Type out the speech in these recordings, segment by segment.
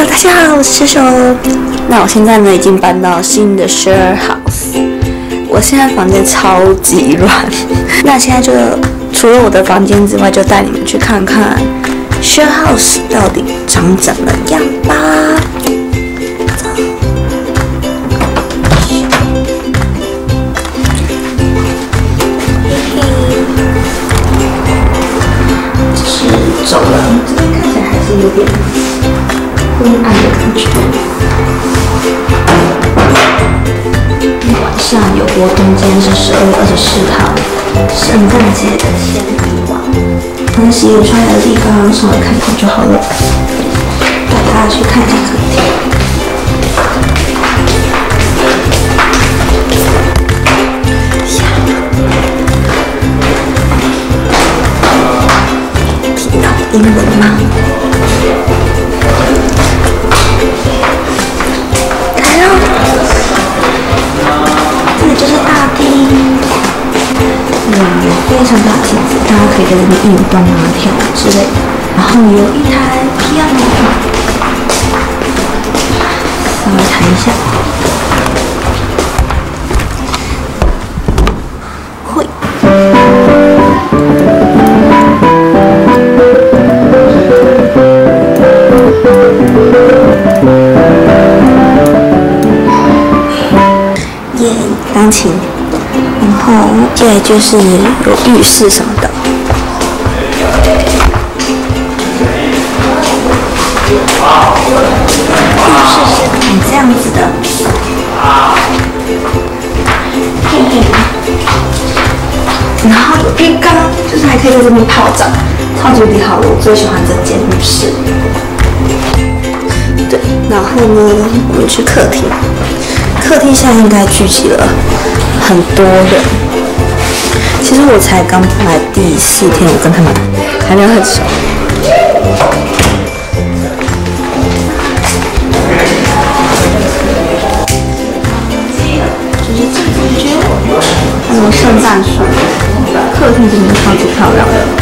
大家好，我是秀秀。那我现在呢已经搬到新的 share house， 我现在房间超级乱。那现在就除了我的房间之外，就带你们去看看 share house 到底长怎么样吧。这是走廊，这边看起来还是有点昏暗的感觉。晚上有活动，今天是12月24号，圣诞节的前一晚。那洗脸刷牙的地方稍微看看就好了。带大家去看一下客厅。听到英文吗？非常大的镜子，大家可以在这边运动啊、跳舞之类的。然后有一台 piano， 稍微弹一下。会。耶，钢琴。然后接下来就是有浴室什么的。浴室是长这样子的。然后有浴缸，就是还可以在这边泡澡，超级无敌好，我最喜欢这间浴室。对，然后呢，我们去客厅。客厅现在应该聚集了很多人。其实我才刚来第4天，我跟他们还没有很熟。就是这个感觉，还有圣诞树，客厅这边超级漂亮的。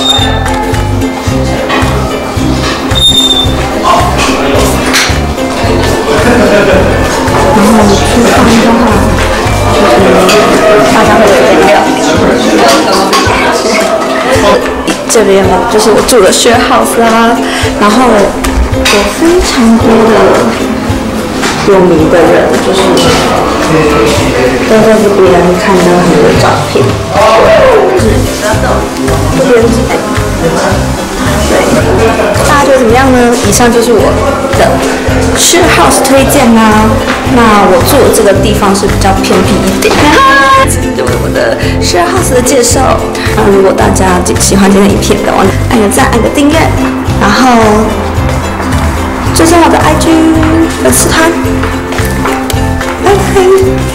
然后厨房的话，就是大家会有这个。这边呢，就是我住的 share house 啦，然后有非常多的有名的人，就是都在这边看到很多照片。这边对，大家觉得怎么样呢？以上就是我的 share house 推荐啦。那我住的这个地方是比较偏僻一点。就是我的 share house 的介绍。如果大家喜欢今天的影片的话，按个赞，按个订阅，然后追踪我的 IG 粉丝团。拜拜。